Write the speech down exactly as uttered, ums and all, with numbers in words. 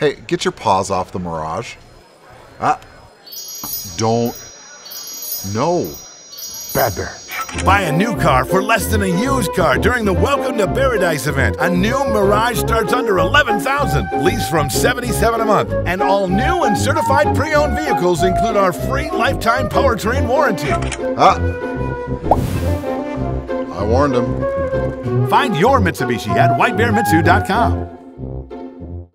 Hey, get your paws off the Mirage. Ah. Don't. No. Bad Bear. Buy a new car for less than a used car during the Welcome to Bearadise event. A new Mirage starts under eleven thousand dollars, lease from seventy-seven dollars a month. And all new and certified pre-owned vehicles include our free lifetime powertrain warranty. Ah. I warned him. Find your Mitsubishi at white bear mitsu dot com.